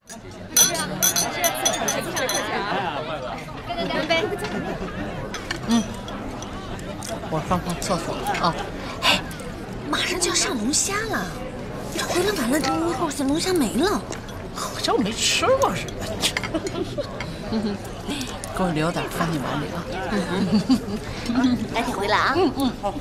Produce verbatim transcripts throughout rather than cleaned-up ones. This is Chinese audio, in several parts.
干杯！嗯，我上趟厕所啊。哎，马上就要上龙虾了，这回来晚了，这一会儿这龙虾没了。 好像没吃过似的。给我留点放进碗里啊。 嗯，赶紧回来啊。 嗯嗯，好。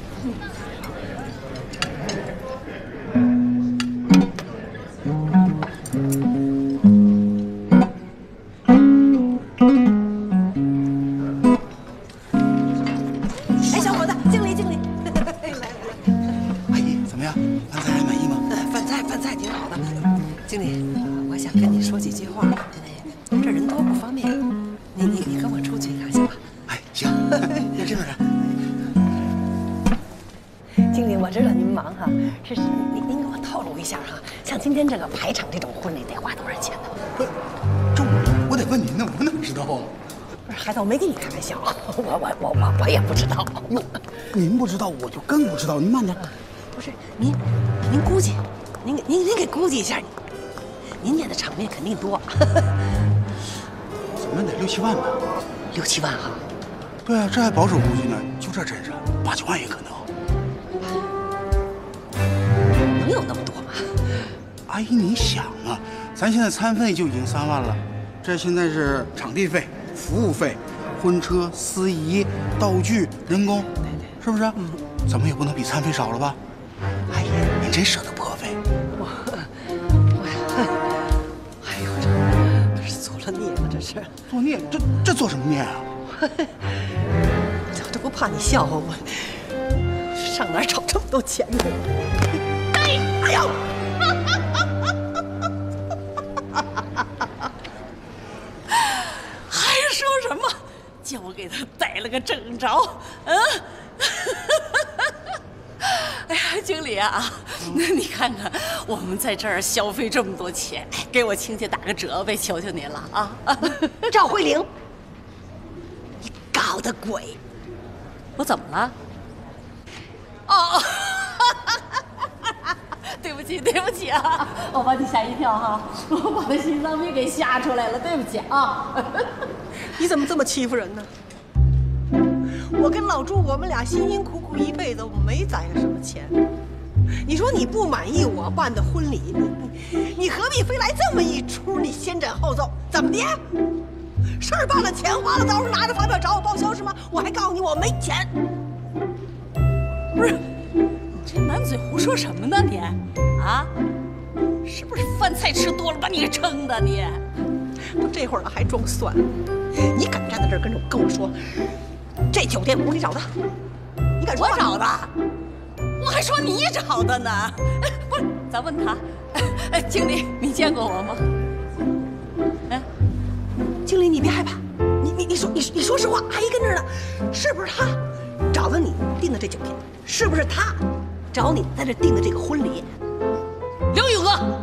哎，小伙子，经理，经理，来来来。 阿姨，怎么样？饭菜还满意吗？ 呃，饭菜饭菜挺好的。经理，我想跟你说几句话。这人多不方便，你你你跟我出去一趟行吗？ 哎，行，那这边的。 经理，我知道您忙哈，是是，您您给我透露一下哈，像今天这个排场这种婚礼得花多少钱呢？ 不是，这我我得问您呢，我哪知道啊？ 不是，孩子，我没跟你开玩笑，我我我我我也不知道。 哟，您不知道，我就更不知道。您慢点。 不是，您您估计，您给您您给估计一下，您演的场面肯定多。 怎么得六七万吧？ 六七万哈？ 对啊，这还保守估计呢，就这阵势，八九万也可能。 能有那么多吗？ 阿姨，你想啊，咱现在餐费就已经三万了，这现在是场地费、服务费、婚车、司仪、道具、人工，是不是？嗯，怎么也不能比餐费少了吧？阿姨，您真舍得破费？ 我我，哎呦，这这是做了孽吗？这是做孽？这这做什么孽啊？ 我这不怕你笑话我，上哪儿找这么多钱呢？哎，哎呦！ 还说什么叫我给他逮了个正着？嗯。哎呀，经理啊，那你看看我们在这儿消费这么多钱，给我亲戚打个折呗，求求您了啊！ 赵慧玲，你搞的鬼！ 我怎么了？哦，对不起，对不起啊，我把你吓一跳哈，我把他心脏病给吓出来了，对不起啊！ 你怎么这么欺负人呢？我跟老朱，我们俩辛辛苦苦一辈子，我们没攒下什么钱。你说你不满意我办的婚礼，你你何必非来这么一出？你先斩后奏，怎么的？事儿办了，钱花了，到时候拿着发票找我报销是吗？我还告诉你我没钱。 不是，你这满嘴胡说什么呢你？啊？是不是饭菜吃多了把你给撑的你？ 都这会儿了还装蒜？你敢站在这儿跟着跟我说？这酒店不是你找的，你敢说？ 我找的，我还说你找的呢。不是，咱问他，哎，经理，你见过我吗？哎， 经理，你别害怕，你你你说你你说实话，阿姨跟这儿呢，是不是他找的你订的这酒店？是不是他找你在这订的这个婚礼？ 刘宇哥，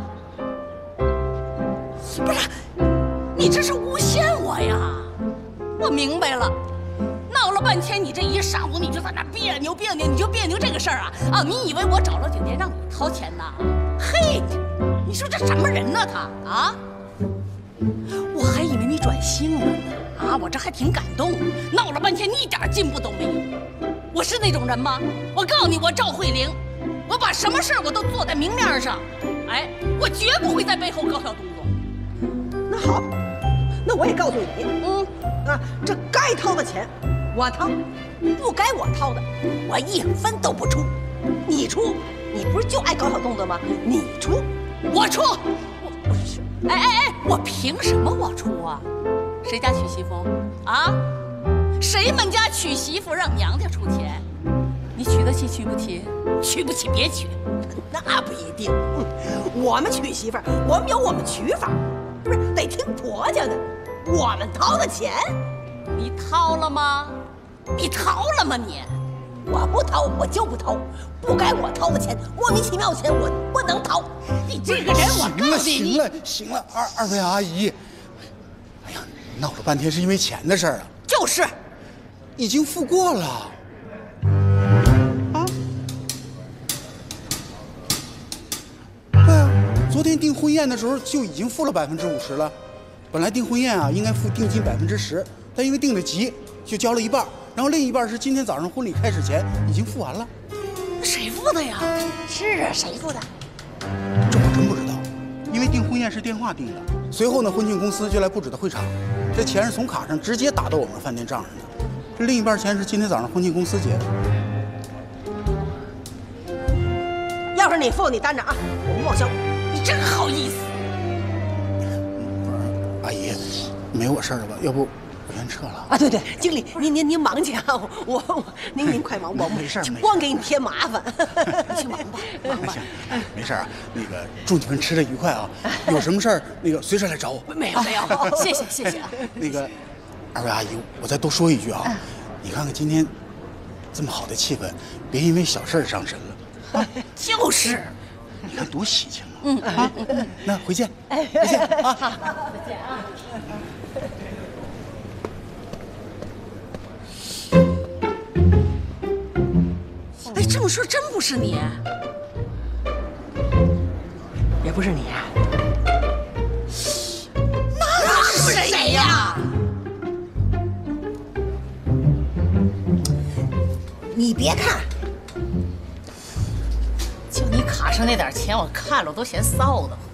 不是，你这是诬陷我呀！我明白了。闹了半天，你这一上午你就在那别扭别扭，你就别扭这个事儿啊啊！你以为我找了酒店让你掏钱呢？嘿，你说这什么人呢他啊？我还以为你转性了呢啊！我这还挺感动。闹了半天，你一点进步都没有。我是那种人吗？我告诉你，我赵慧玲，我把什么事儿我都做在明面上，哎，我绝不会在背后搞小动作。 那好，那我也告诉你，嗯啊，这该掏的钱。我掏，不该我掏的，我一分都不出。你出，你不是就爱搞小动作吗？你出， 我出，我不是。哎哎哎，我凭什么我出啊？谁家娶媳妇啊？谁们家娶媳妇让娘家出钱？你娶得起娶不起？娶不起别娶。 那不一定。嗯，我们娶媳妇儿，我们有我们娶法，是不是得听婆家的？我们掏的钱， 你掏了吗？你掏了吗你？ 我不掏，我就不掏。不该我掏的钱，莫名其妙的钱，我不能掏。 你这个人，我告诉你， 行了行了，二二位阿姨，哎呀，闹了半天是因为钱的事儿啊。 就是， 已经付过了。啊？对啊， 昨天订婚宴的时候就已经付了百分之五十了。本来订婚宴啊应该付定金百分之十，但因为订的急，就交了一半，然后另一半是今天早上婚礼开始前已经付完了。 谁付的呀？ 是啊，谁付的？ 这我真不知道，因为订婚宴是电话订的，随后呢婚庆公司就来布置的会场，这钱是从卡上直接打到我们饭店账上的。这另一半钱是今天早上婚庆公司结的。 要是你付，你担着啊，我不报销。 你真好意思。 阿姨，没我事儿了吧？要不我先撤了。 啊，对对，经理，您您您忙去啊，我我您您快忙，我没事儿，没事光给你添麻烦。 你去忙吧，忙吧。 行，没事啊。那个祝你们吃的愉快啊！有什么事儿那个随时来找我。 没有没有，谢谢谢谢啊。 那个二位阿姨，我再多说一句啊，你看看今天这么好的气氛，别因为小事儿伤神了。 就是， 你看多喜庆啊！ 嗯啊，那回见，回见啊！ 再见啊！哎，这么说真不是你？ 也不是你。 那是谁呀？ 你别看， 就你卡上那点钱，我看了都嫌臊的。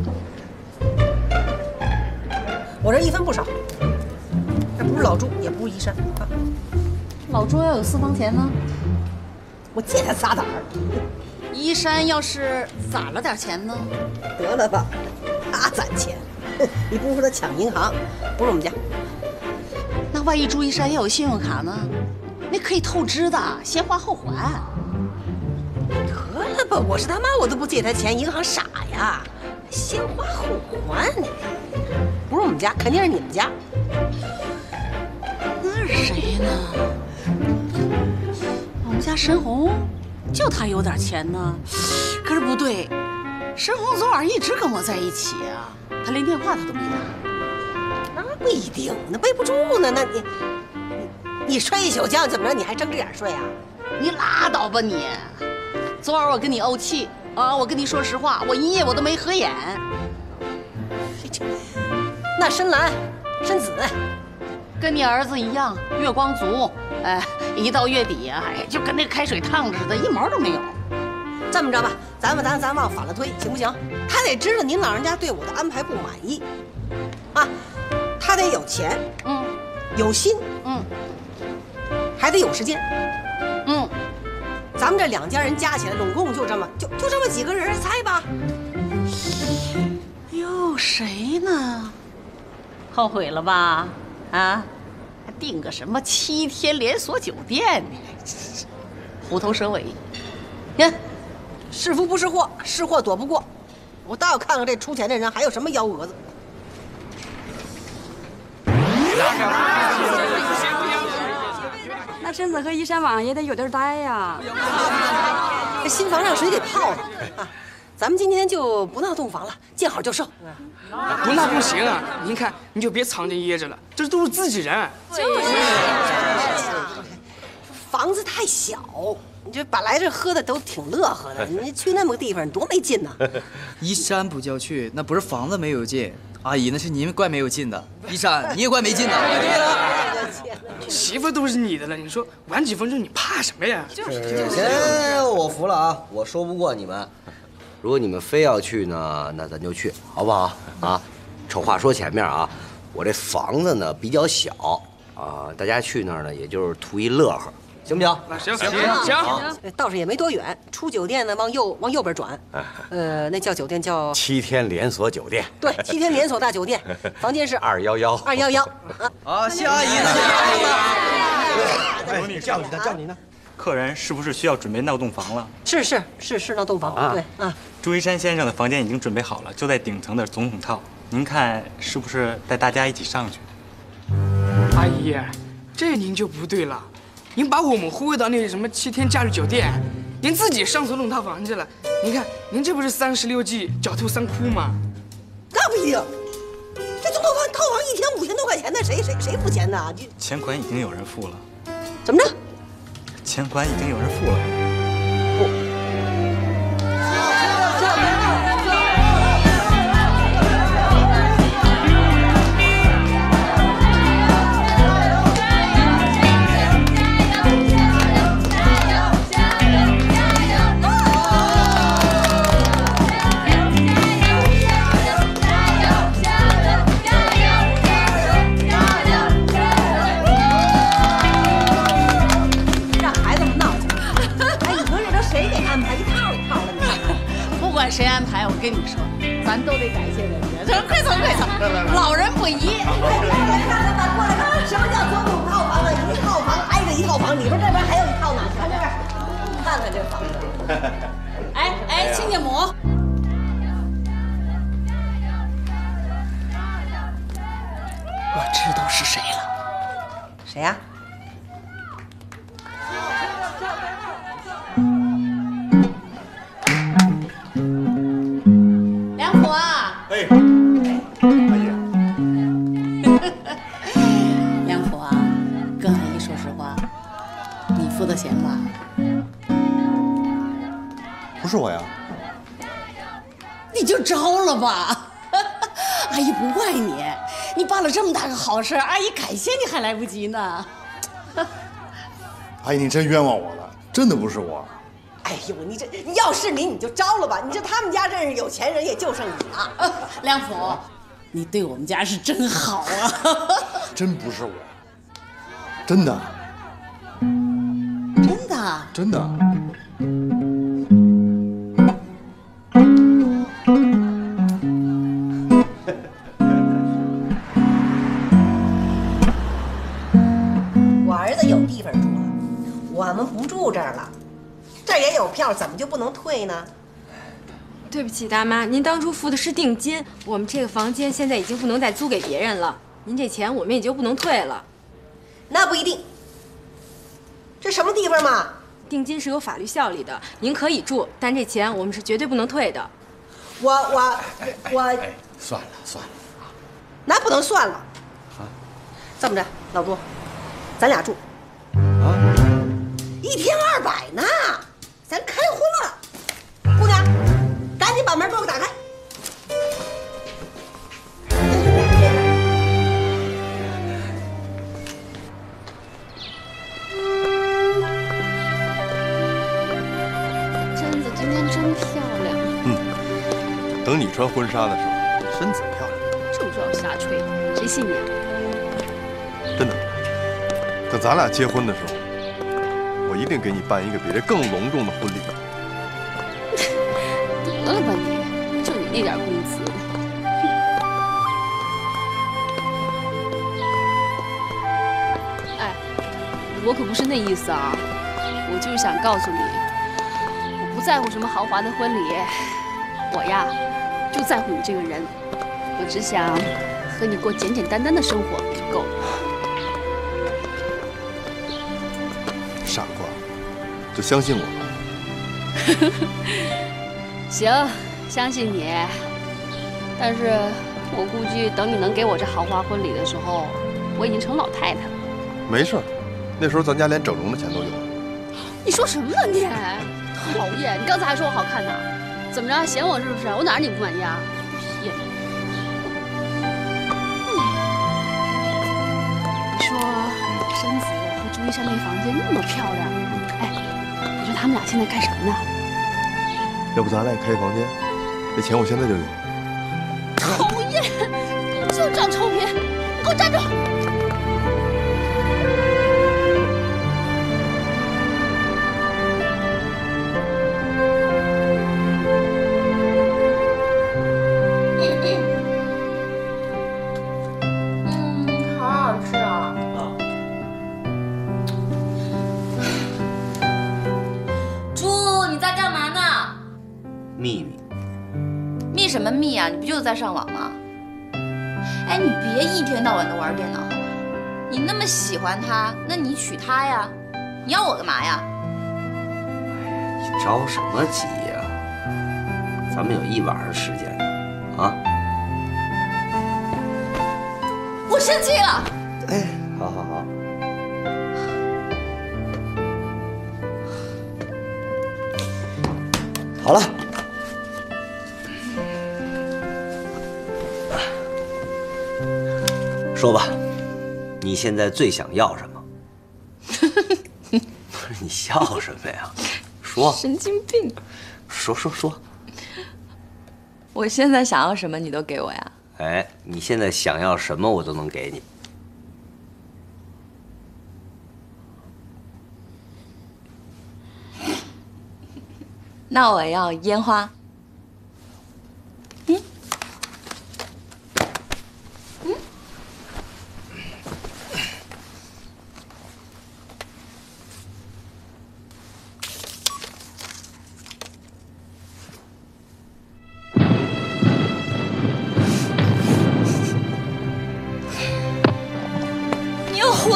我这一分不少，这不是老朱，也不是依山啊。 老朱要有私房钱呢， 我借他仨胆儿。 依山要是攒了点钱呢？ 得了吧，他攒钱，你不如说他抢银行，不是我们家。 那万一朱一山要有信用卡呢？那可以透支的，先还后还。 得了吧，我是他妈，我都不借他钱，银行傻呀，先还后还你。不是我们家，肯定是你们家。 那是谁呢？我们家申红，就他有点钱呢。可是不对，申红昨晚一直跟我在一起啊，他连电话他都没打。 那不一定，那背不住呢。那你，你你睡一宿觉怎么着？你还睁着眼睡啊？ 你拉倒吧你！昨晚我跟你怄气啊，我跟你说实话，我一夜我都没合眼。 那深蓝、深紫， 跟你儿子一样，月光族。哎，一到月底啊，哎，就跟那开水烫似的，一毛都没有。 这么着吧，咱们咱咱往反了推，行不行？他得知道您老人家对我的安排不满意，啊，他得有钱， 嗯， 有心， 嗯， 还得有时间， 嗯， 咱们这两家人加起来，拢共就这么就就这么几个人，猜吧。 哟，谁呢？后悔了吧？啊，还订个什么七天连锁酒店呢？虎头蛇尾。呀， 是福不是祸，是祸躲不过。我倒要看看这出钱的人还有什么幺蛾子。 那身子和依山王爷得有地儿待呀。 这新房让谁给泡了啊？咱们今天就不闹洞房了，见好就收。 不那不行啊！您看，你就别藏着掖着了，这都是自己人。 房子太小，你这本来这喝的都挺乐呵的，你去那么个地方多没劲呢。 依山不叫去，那不是房子没有劲，阿姨那是您怪没有劲的。依山，你也怪没劲的。 对了， 媳妇都是你的了，你说晚几分钟你怕什么呀？ 就是行，我服了啊，我说不过你们。如果你们非要去呢，那咱就去，好不好？啊，丑话说前面啊，我这房子呢比较小啊，大家去那儿呢也就是图一乐呵，行不行？ 行行行， 倒是也没多远，出酒店呢往右往右边转，呃，那叫酒店叫七天连锁酒店。 对，七天连锁大酒店，房间是二幺幺二幺幺。 啊，谢阿姨呢，谢阿姨。 哎，叫你呢，叫你呢。客人是不是需要准备闹洞房了？ 是是是是闹洞房，对啊。 朱一山先生的房间已经准备好了，就在顶层的总统套。您看是不是带大家一起上去？ 阿姨，这您就不对了，您把我们忽悠到那什么七天假日酒店，您自己上总统套房去了。您看，您这不是三十六计，狡兔三窟吗？ 那不一定，这总统房套房一天五千多块钱呢，谁谁谁付钱呢？这钱款已经有人付了。 怎么着？ 钱款已经有人付了。 咱都得感谢人家。这快走快走，老人不宜。 来看看吧，过来看，什么叫总统套房啊？一套房挨着一套房，里边这边还有一套呢。看这边，看看这房子。 哎哎，亲家母。 我知道是谁了， 谁呀？ 梁甫啊！ 哎，阿姨， 梁甫啊，跟阿姨说实话，你付的钱吧？ 不是我呀。 你就招了吧，阿姨不怪你。 你办了这么大个好事，阿姨感谢你还来不及呢。 阿姨，你真冤枉我了，真的不是我。 哎呦，你这你要是你，你就招了吧。你这他们家真是有钱人，也就剩你了。 梁甫，你对我们家是真好啊。 真不是我，真的， 真的， 真的。 有地方住了，我们不住这儿了，这儿也有票，怎么就不能退呢？ 对不起，大妈，您当初付的是定金，我们这个房间现在已经不能再租给别人了，您这钱我们也就不能退了。 那不一定，这什么地方嘛？ 定金是有法律效力的，您可以住，但这钱我们是绝对不能退的。 我我我， 哎，算了算了， 那不能算了。啊，这么着，老朱，咱俩住。 啊， 一天二百呢，咱开荤了。姑娘，赶紧把门给我打开。 贞子今天真漂亮。 嗯，等你穿婚纱的时候，身子漂亮。 就知道瞎吹，谁信你啊？ 真的。 等咱俩结婚的时候，我一定给你办一个比这更隆重的婚礼。 得了吧你，就你那点工资。哎，我可不是那意思啊，我就是想告诉你，我不在乎什么豪华的婚礼，我呀就在乎你这个人，我只想和你过简简单单的生活就够了。 傻瓜，就相信我吧。 行，相信你。但是我估计等你能给我这豪华婚礼的时候，我已经成老太太了。 没事儿，那时候咱家连整容的钱都有。 你说什么呢你？讨厌！你刚才还说我好看呢，怎么着嫌我是不是？我哪儿你不满意啊？骗你！你说山子和朱一山那房间那么漂亮，哎，你说他们俩现在干什么呢？ 要不咱俩也开一房间？这钱我现在就有。 讨厌！就长臭皮！你给我站住！ 秘密， 密什么密啊？你不就是在上网吗？哎，你别一天到晚的玩电脑好吧？你那么喜欢他，那你娶她呀？你要我干嘛呀？ 你着什么急呀？咱们有一晚上时间呢，啊！ 我生气了。 哎，好好好。 好了，说吧，你现在最想要什么？不是你笑什么呀？说。 神经病。 说说说。 我现在想要什么，你都给我呀？ 哎，你现在想要什么，我都能给你。 那我要烟花。嗯，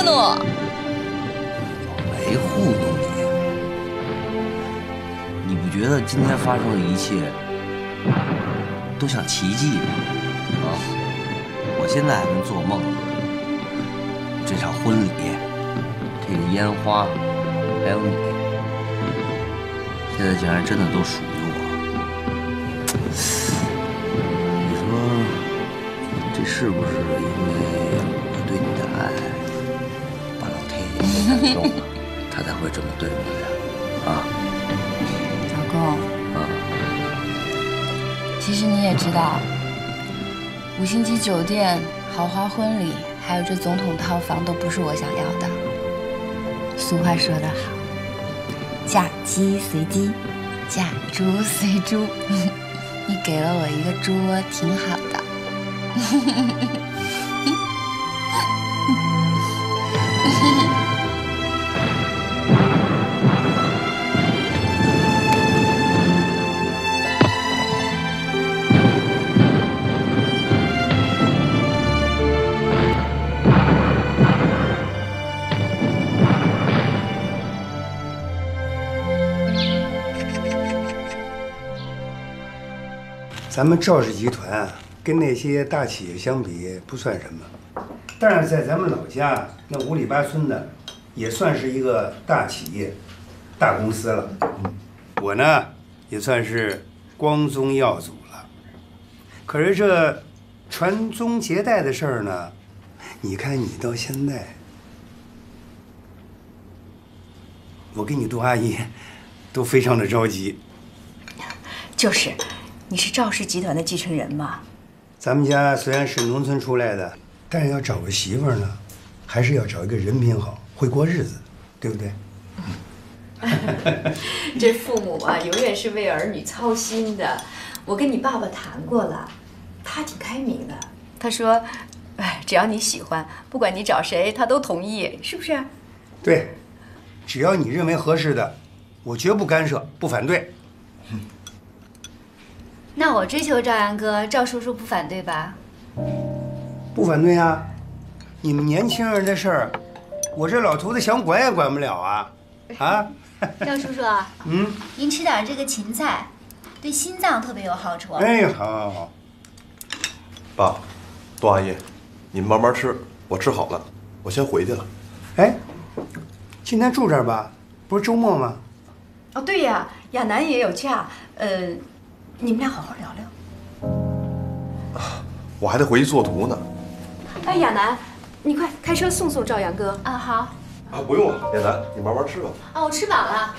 弄。 没糊弄你，你不觉得今天发生的一切都像奇迹吗？啊，我现在还跟做梦呢。这场婚礼，这个烟花，还有你，现在竟然真的都属于我。你说，这是不是因为我对你的爱，把老天爷给感动了，他才会这么对我呀？啊， 老公， 啊， 其实你也知道，五星级酒店、豪华婚礼，还有这总统套房，都不是我想要的。俗话说得好，嫁鸡随鸡，嫁猪随猪。你给了我一个猪窝，挺好的。 咱们赵氏集团啊，跟那些大企业相比不算什么，但是在咱们老家那五里八村的，也算是一个大企业、大公司了。我呢，也算是光宗耀祖了。可是这传宗接代的事儿呢，你看你到现在，我跟你杜阿姨都非常的着急。 就是。你是赵氏集团的继承人吗？ 咱们家虽然是农村出来的，但是要找个媳妇儿呢，还是要找一个人品好、会过日子，对不对？ 这父母啊，永远是为儿女操心的。我跟你爸爸谈过了，他挺开明的。他说，哎，只要你喜欢，不管你找谁，他都同意，是不是？ 对，只要你认为合适的，我绝不干涉，不反对。 那我追求赵阳哥，赵叔叔不反对吧？ 不反对啊！你们年轻人的事儿，我这老头子想管也管不了啊！啊！ 赵叔叔， 嗯， 您吃点这个芹菜，对心脏特别有好处。 哎，好好好。 爸，杜阿姨，你们慢慢吃，我吃好了，我先回去了。 哎，今天住这儿吧？不是周末吗？ 哦，对呀，亚楠也有假，呃。你们俩好好聊聊。 我还得回去做图呢。 哎，亚楠，你快开车送送赵阳哥啊！好。 啊，不用了，亚楠，你慢慢吃吧。 啊，我吃饱了。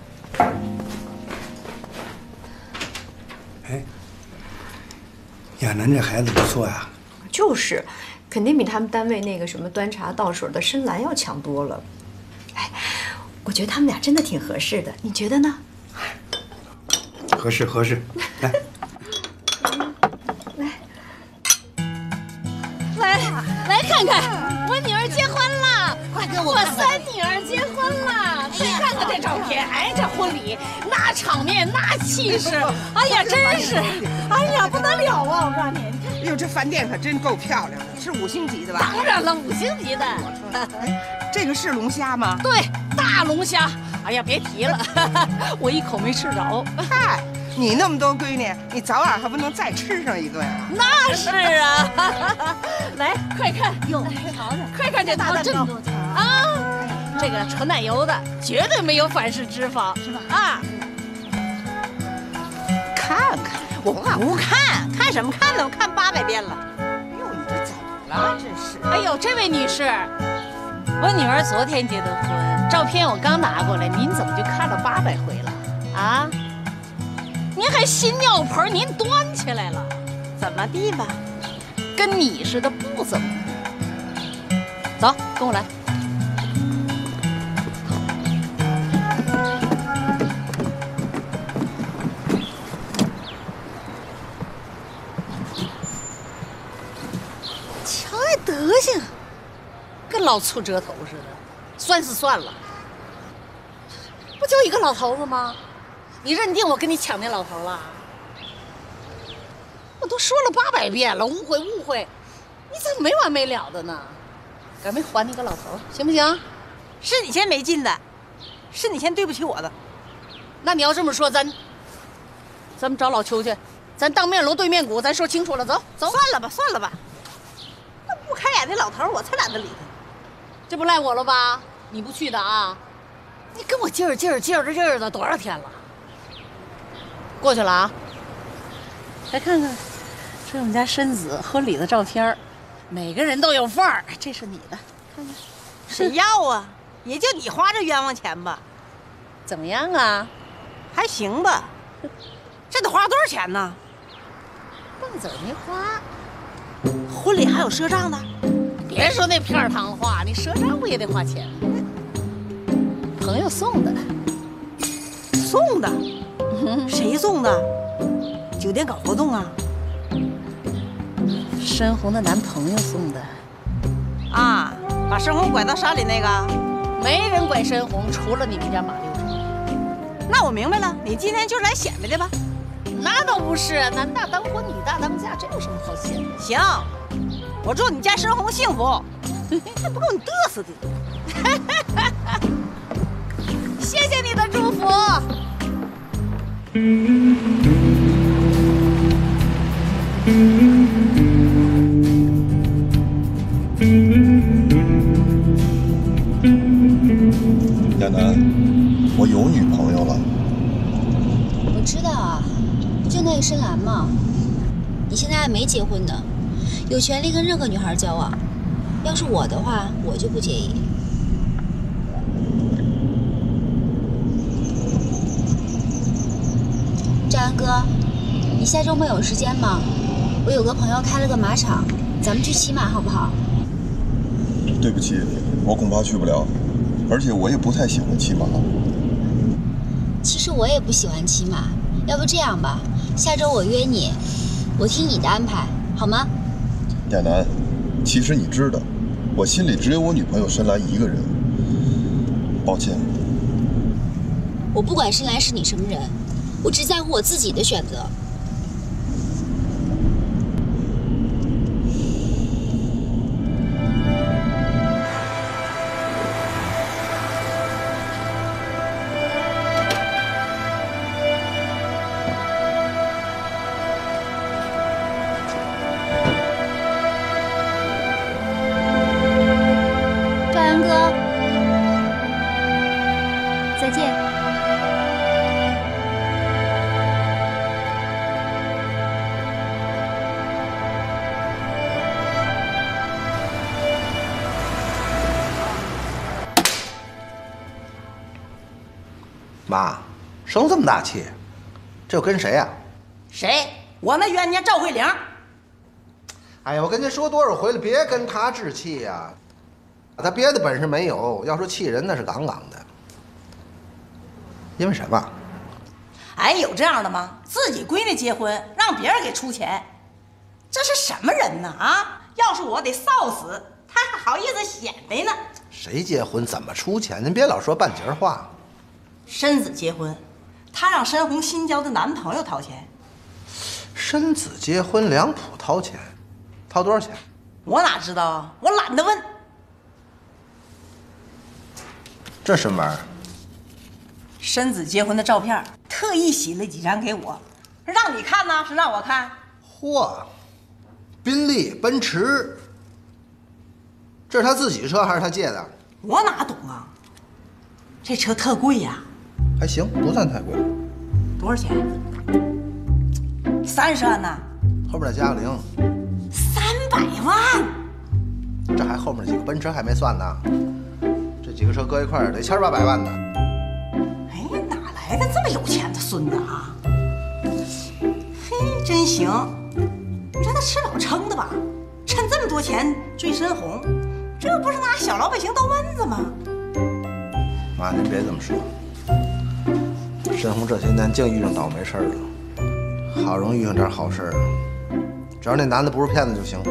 哎，亚楠这孩子不错呀。 就是，肯定比他们单位那个什么端茶倒水的深蓝要强多了。 哎，我觉得他们俩真的挺合适的，你觉得呢？ 合适合适，来， 来，来来看看，我女儿结婚了，快给我！我三女儿结婚了，快看看这照片，哎，这婚礼那场面那气势，哎呀，真是，哎呀，不得了啊！我告诉你，你看， 哎呦，这饭店可真够漂亮的，是五星级的吧？ 当然了，五星级的。 这个是龙虾吗？ 对，大龙虾。哎呀，别提了，我一口没吃着。 嗨，你那么多闺女，你早晚还不能再吃上一顿啊？ 那是啊！来，快看，哟，瞧瞧，快看这大蛋糕啊！这个纯奶油的，绝对没有反式脂肪，是吧？啊！ 看看，我不看，看什么看呢？我看八百遍了。哟，你这怎么了？真是！ 哎呦，这位女士，我女儿昨天结的婚，照片我刚拿过来，您怎么就看了八百回了？啊？您还新尿盆您端起来了，怎么地吧？跟你似的不怎么。走，跟我来。瞧这德行，跟老醋折头似的，算是算了。不就一个老头子吗？你认定我跟你抢那老头了？我都说了八百遍了，误会误会，你怎么没完没了的呢？ 赶没还你个老头，行不行？ 是你先没劲的，是你先对不起我的。 那你要这么说，咱咱们找老邱去，咱当面锣对面鼓，咱说清楚了。走走， 算了吧，算了吧。那不开眼的老头，我才懒得理他。 这不赖我了吧？你不去的啊？你跟我劲儿劲儿劲儿着劲儿的多少天了？过去了啊。 来看看，这是我们家申子婚礼的照片， 每个人都有份儿。这是你的，看看。 谁要啊？也就你花这冤枉钱吧。 怎么样啊？ 还行吧。这得花多少钱呢？ 半子儿没花。 婚礼还有赊账的？ 别说那片儿糖话，你赊账不也得花钱吗？朋友送的。 送的？谁送的？酒店搞活动啊？ 申红的男朋友送的。 啊，把申红拐到山里那个？ 没人拐申红，除了你们家马六成。 那我明白了，你今天就是来显摆的吧？ 那倒不是，男大当婚，女大当嫁，这有什么好显摆？ 行，我祝你家申红幸福，还不够你嘚瑟的。 谢谢你的祝福。 亚楠，我有女朋友了。 我知道啊，不就那个深蓝吗？你现在还没结婚呢，有权利跟任何女孩交往。要是我的话，我就不介意。张安哥，你下周末有时间吗？我有个朋友开了个马场，咱们去骑马好不好？ 对不起，我恐怕去不了，而且我也不太喜欢骑马。 其实我也不喜欢骑马，要不这样吧，下周我约你，我听你的安排，好吗？ 亚楠，其实你知道，我心里只有我女朋友深蓝一个人。抱歉。 我不管深蓝是你什么人，我只在乎我自己的选择。 妈，生这么大气，这又跟谁呀？ 谁？我那冤家赵慧玲。 哎呀，我跟您说多少回了，别跟他置气呀。他别的本事没有，要说气人那是杠杠的。因为什么？ 哎，有这样的吗？自己闺女结婚，让别人给出钱，这是什么人呢？啊！要是我得臊死，他还好意思显摆呢。 谁结婚怎么出钱？您别老说半截话。 申子结婚，她让申红新交的男朋友掏钱。 申子结婚，两浦掏钱，掏多少钱？ 我哪知道啊？我懒得问。 这什么玩意儿？ 申子结婚的照片，特意洗了几张给我，让你看呢，是让我看。 嚯，宾利、奔驰，这是他自己车还是他借的？ 我哪懂啊？这车特贵呀。 还行，不算太贵。 多少钱？三十万呢。 后边再加个零。 三百万。 这还后面几个奔驰还没算呢，这几个车搁一块儿得千八百万呢。 哎，哪来的这么有钱的孙子啊？嘿，真行！你说他吃饱撑的吧？趁这么多钱追申红，这不是拿小老百姓逗闷子吗？ 妈，您别这么说。申红这些年净遇上倒霉事儿了，好容易遇上点好事儿啊！只要那男的不是骗子就行。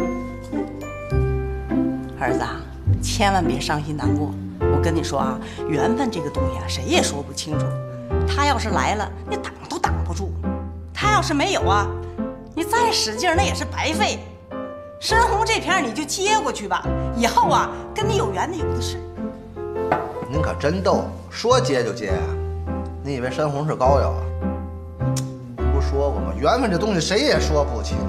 儿子啊，千万别伤心难过。我跟你说啊，缘分这个东西啊，谁也说不清楚。他要是来了，你挡都挡不住；他要是没有啊，你再使劲那也是白费。 申红这片你就接过去吧，以后啊，跟你有缘的有的是。 您可真逗，说接就接呀、啊？你以为申红是膏药啊？您不说过吗？缘分这东西谁也说不清。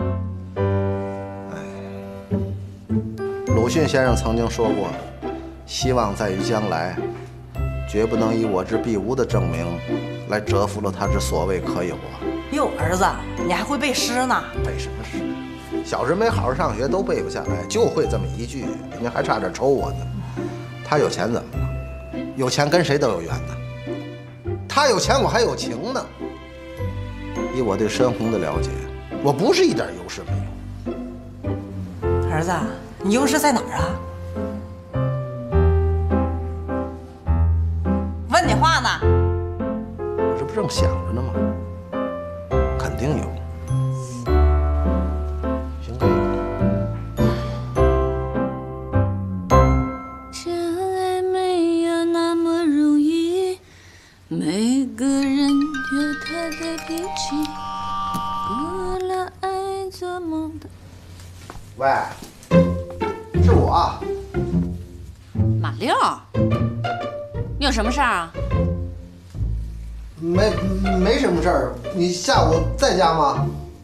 哎，鲁迅先生曾经说过，希望在于将来，绝不能以我之必无的证明，来折服了他之所谓可有啊。 哟，儿子，你还会背诗呢？ 背什么诗？小时没好好上学，都背不下来，就会这么一句，人家还差点抽我呢。他有钱怎么了？有钱跟谁都有缘呢。他有钱，我还有情呢。以我对申红的了解，我不是一点优势没有。 儿子，你优势在哪儿啊？问你话呢。 我这不正想着呢吗？肯定有。行，可以。 这爱没有那么容易，每个人有他的脾气，过了爱做梦的。 喂，是我啊。 马六，你有什么事儿啊？ 没没什么事儿，你下午在家吗？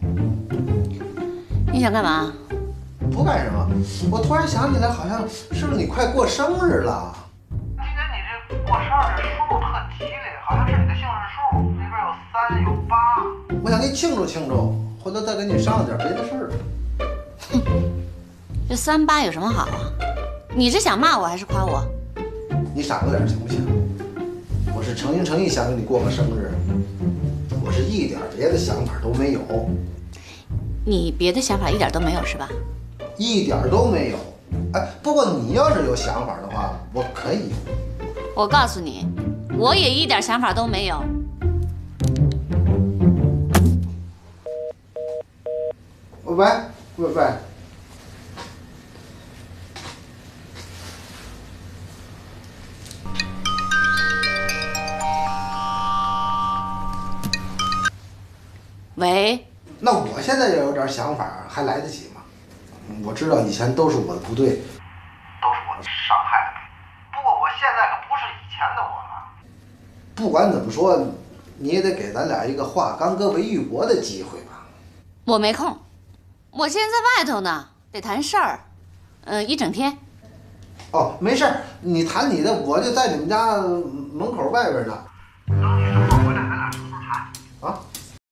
你想干嘛？ 不干什么，我突然想起来，好像是不是你快过生日了？ 今年你这过生日数特吉利，好像是你的幸运数，里边有三有八。 我想给你庆祝庆祝，回头再给你商量点别的事儿。 哼，这三八有什么好啊？你是想骂我还是夸我？ 你傻着点行不行？我是诚心诚意想给你过个生日，我是一点别的想法都没有。 你别的想法一点都没有是吧？ 一点都没有。哎，不过你要是有想法的话，我可以有。 我告诉你，我也一点想法都没有。 喂喂喂。 喂， 那我现在也有点想法，还来得及吗？我知道以前都是我的不对， 都是我伤害了你。不过我现在可不是以前的我了。 不管怎么说，你也得给咱俩一个化干戈为玉帛的机会吧。 我没空，我现在在外头呢，得谈事儿，嗯、呃，一整天。 哦，没事，你谈你的，我就在你们家门口外边呢。 等你什么时候回来，咱俩好好谈。 啊。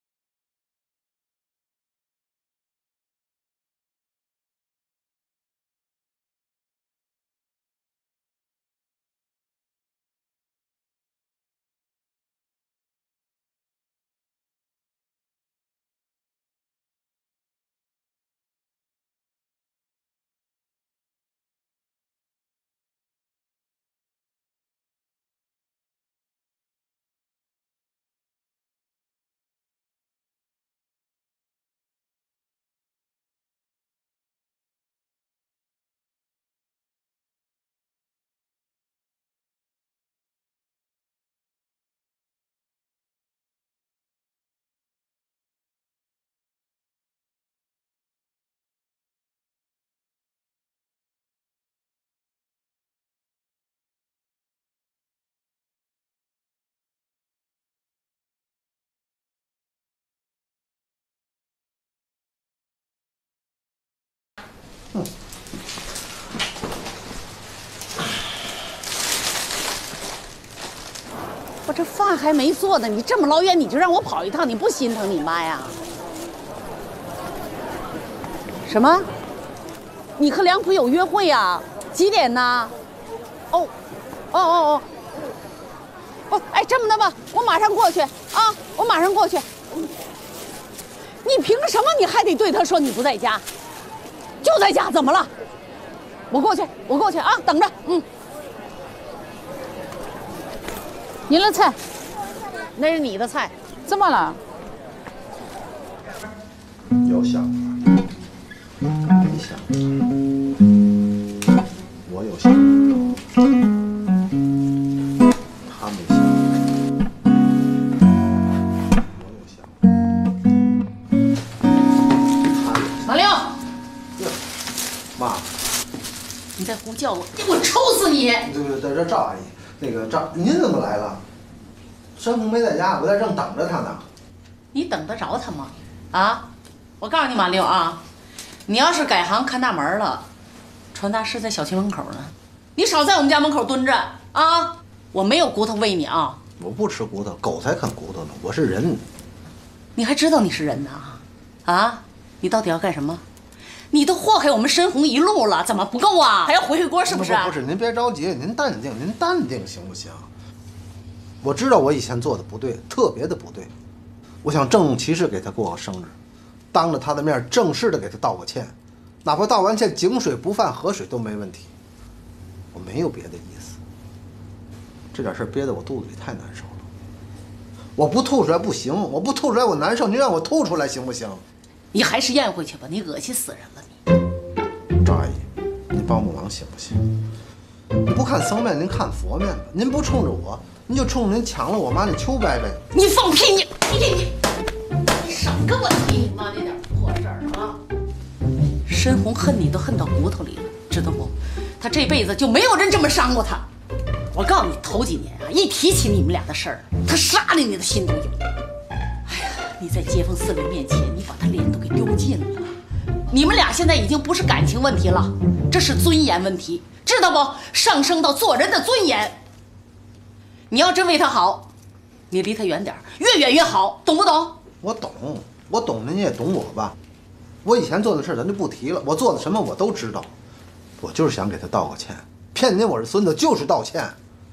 嗯，我这饭还没做呢，你这么老远你就让我跑一趟，你不心疼你妈呀？什么？你和梁普有约会呀？几点呢？哦，哦哦哦，哦，哎，这么的吧，我马上过去啊，我马上过去。你凭什么你还得对他说你不在家？就在家，怎么了？我过去，我过去啊，等着，嗯。您的菜，那是你的菜，怎么了？ 有想法，没想法，我有想法，他没想法，我有想法，他有。 马六， 妈， 你再胡叫我，我抽死你！ 对对对，这赵阿姨，那个赵，您怎么来了？申红没在家，我在正等着他呢。 你等得着他吗？啊！我告诉你马六啊，你要是改行看大门了，传达室在小区门口呢，你少在我们家门口蹲着啊！我没有骨头喂你啊！ 我不吃骨头，狗才啃骨头呢。我是人。 你还知道你是人呢？啊！你到底要干什么？你都祸害我们申红一路了，怎么不够啊？还要回回锅是不是？ 不是，您别着急，您淡定，您淡定行不行？我知道我以前做的不对，特别的不对。我想郑重其事给他过个生日，当着他的面正式的给他道个歉，哪怕道完歉井水不犯河水都没问题。我没有别的意思，这点事憋得我肚子里太难受了。我不吐出来不行，我不吐出来我难受，您让我吐出来行不行？ 你还是咽回去吧，你恶心死人了你！ 赵阿姨，您帮帮忙行不行？你不看僧面，您看佛面吧。您不冲着我，您就冲着您抢了我妈那秋伯伯。 你放屁！你你你你少跟我提你妈那点破事儿啊！申红恨你都恨到骨头里了，知道不？他这辈子就没有人这么伤过他。我告诉你，头几年啊，一提起你们俩的事儿，他杀了你的心都有。你在街坊四邻面前，你把他脸都给丢尽了。你们俩现在已经不是感情问题了，这是尊严问题，知道不？上升到做人的尊严。你要真为他好，你离他远点，越远越好，懂不懂？ 我懂，我懂，您也懂我吧？我以前做的事咱就不提了，我做的什么我都知道，我就是想给他道个歉。骗您我是孙子，就是道歉。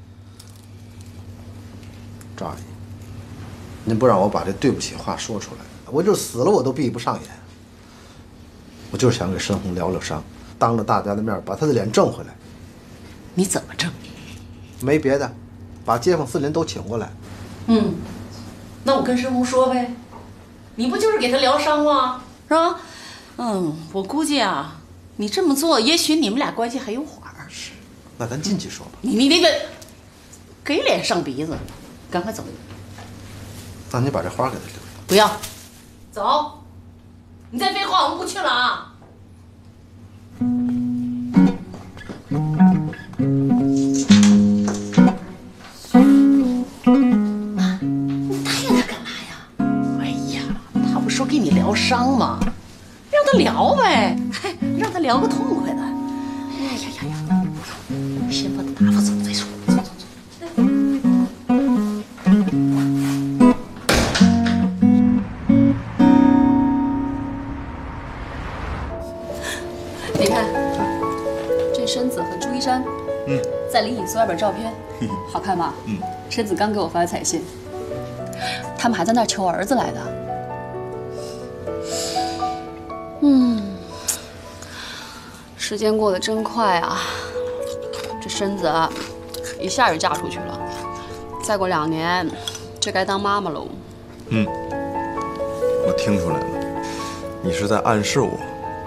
赵阿姨。您不让我把这对不起话说出来，我就死了我都闭不上眼。我就是想给申红疗疗伤，当着大家的面把他的脸挣回来。 你怎么挣？ 没别的，把街坊四邻都请过来。 嗯，那我跟申红说呗，你不就是给他疗伤吗？是吧？嗯，我估计啊，你这么做，也许你们俩关系还有缓儿。 是，那咱进去说吧。 你你那个，给脸上鼻子，赶快走。 那你把这花给他留着。 不要，走！你再废话，我们不去了啊！妈，你答应他干嘛呀？哎呀，他不说给你疗伤吗？让他聊呗，嘿，让他聊个痛快的。哎呀呀呀！先把他打发走再说。走走走。 你看，这申子和朱一山，嗯，在灵隐寺外边照片，好看吧？嗯，申子刚给我发的彩信，他们还在那儿求儿子来的。嗯，时间过得真快啊！这申子一下就嫁出去了，再过两年，这该当妈妈喽。 嗯，我听出来了，你是在暗示我。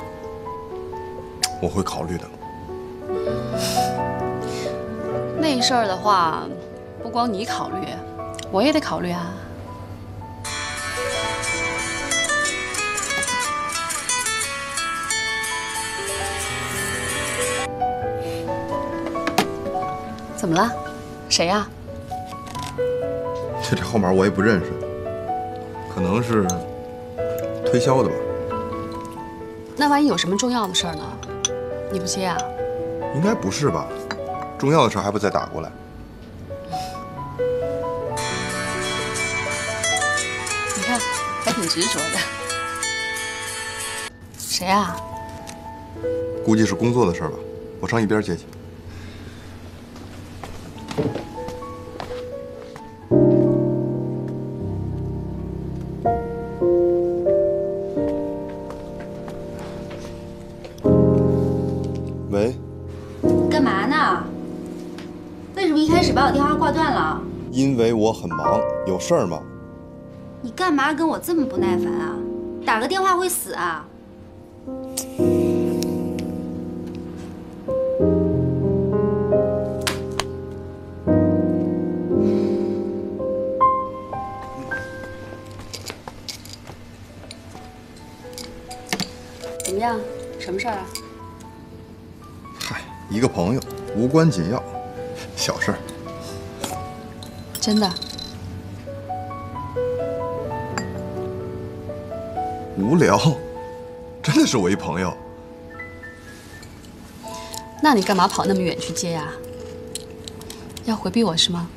我会考虑的。 那事儿的话，不光你考虑，我也得考虑啊。怎么了？谁呀？ 这这号码我也不认识，可能是推销的吧。 那万一有什么重要的事儿呢？你不接啊？ 应该不是吧？重要的事还不再打过来？ 你看，还挺执着的。谁啊？ 估计是工作的事吧，我上一边接去。喂， 干嘛呢？为什么一开始把我电话挂断了？ 因为我很忙，有事儿吗？ 你干嘛跟我这么不耐烦啊？打个电话会死啊？ 怎么样？什么事儿啊？ 一个朋友，无关紧要，小事儿。 真的？ 无聊，真的是我一朋友。 那你干嘛跑那么远去接呀？要回避我是吗？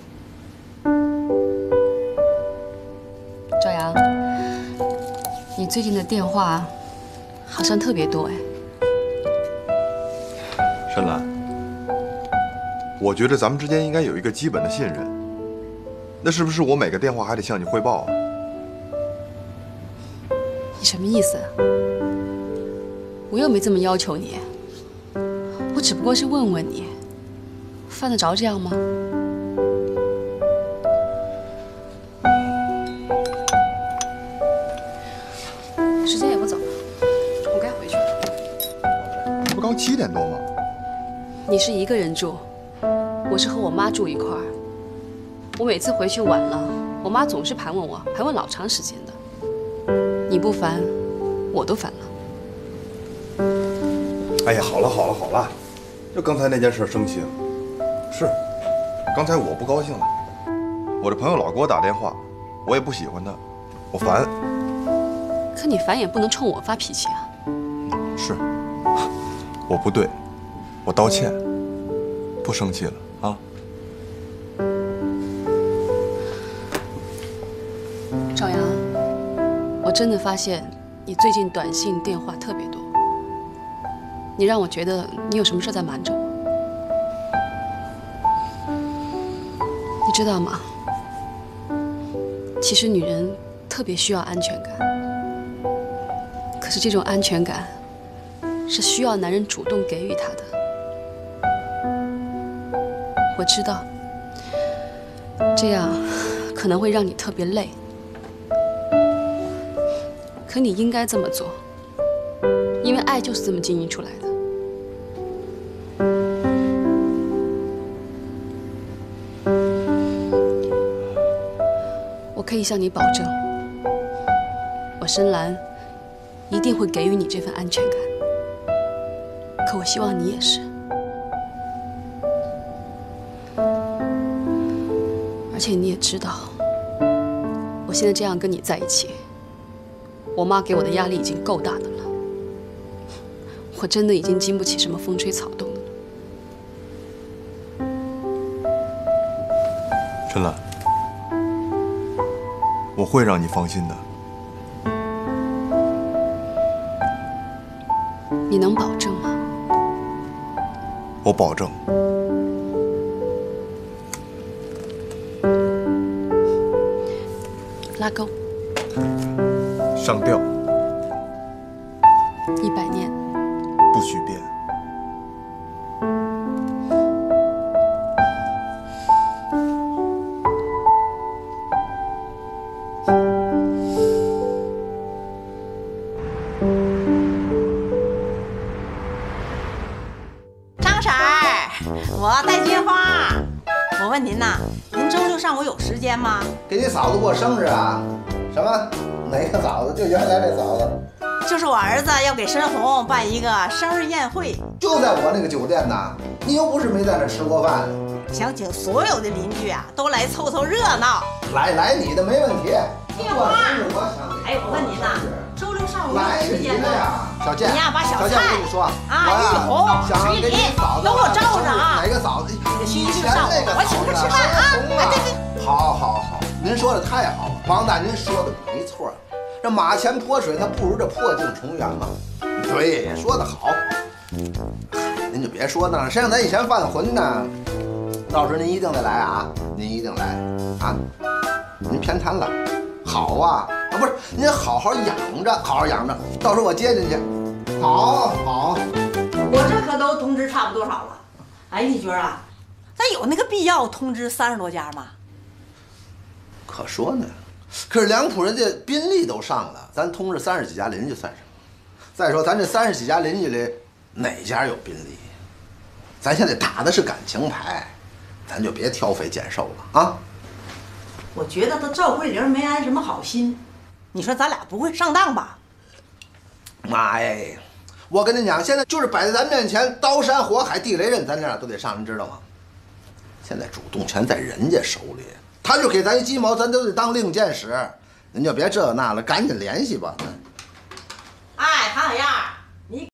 赵阳，你最近的电话好像特别多哎。 深蓝，我觉得咱们之间应该有一个基本的信任。那是不是我每个电话还得向你汇报啊？ 你什么意思？我又没这么要求你，我只不过是问问你，犯得着这样吗？时间也不早了，我该回去了。 不刚七点多吗？ 你是一个人住，我是和我妈住一块儿。我每次回去晚了，我妈总是盘问我，盘问老长时间的。你不烦，我都烦了。 哎呀，好了好了好了，就刚才那件事生气了。是，刚才我不高兴了。我这朋友老给我打电话，我也不喜欢他，我烦。 可你烦也不能冲我发脾气啊。 是，我不对，我道歉，不生气了啊。 赵阳，我真的发现你最近短信电话特别多，你让我觉得你有什么事在瞒着我。你知道吗？其实女人特别需要安全感，可是这种安全感是需要男人主动给予她的。我知道，这样可能会让你特别累。可你应该这么做，因为爱就是这么经营出来的。我可以向你保证，我深蓝一定会给予你这份安全感。可我希望你也是。而且你也知道，我现在这样跟你在一起，我妈给我的压力已经够大的了，我真的已经经不起什么风吹草动的了。 深蓝，我会让你放心的。 你能保证吗？ 我保证。 拉钩。 上吊。 一百年。 不许变。 张婶儿，我带金花。我问您呐，您周六上午有时间吗？ 给你嫂子过生日啊？什么？哪个嫂子？就原来这嫂子？ 就是我儿子要给申红办一个生日宴会， 就在我那个酒店呢。你又不是没在那吃过饭。 想请所有的邻居啊都来凑凑热闹。 来来你的没问题。 金花，哎，我问您呐，周六上午有时间吗？ 小健， 你呀把小小健，我跟你说啊，玉红、水里都给我招呼上啊。 哪个嫂子？ 以前那个，我请客吃饭啊！啊，对对。 好，好，好，您说的太好了，王大，您说的没错。这马前泼水，它不如这破镜重圆嘛。对，说得好。您就别说那了，谁让咱以前犯浑呢？到时候您一定得来啊！您一定来啊！您偏瘫了，好啊啊！不是，您好好养着，好好养着，到时候我接进去。好，好。 我这可都通知差不多少了。哎，你觉得啊，咱有那个必要通知三十多家吗？ 可说呢。可是两浦人家宾利都上了，咱通知三十几家邻居算什么？再说咱这三十几家邻居里，哪家有宾利？咱现在打的是感情牌，咱就别挑肥拣瘦了啊！ 我觉得他赵桂玲没安什么好心，你说咱俩不会上当吧？ 妈呀！ 我跟你讲，现在就是摆在咱面前，刀山火海地雷阵，咱俩都得上，你知道吗？现在主动权在人家手里，他就给咱一鸡毛，咱都得当令箭使。您就别这那了，赶紧联系吧。 哎，唐小燕。